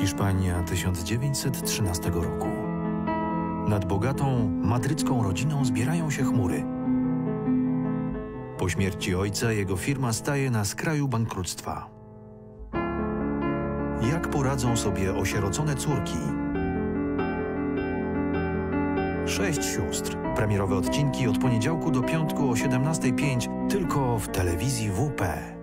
Hiszpania 1913 roku. Nad bogatą, madrycką rodziną zbierają się chmury. Po śmierci ojca jego firma staje na skraju bankructwa. Jak poradzą sobie osierocone córki? 6 sióstr. Premierowe odcinki od poniedziałku do piątku o 17:05 tylko w telewizji WP.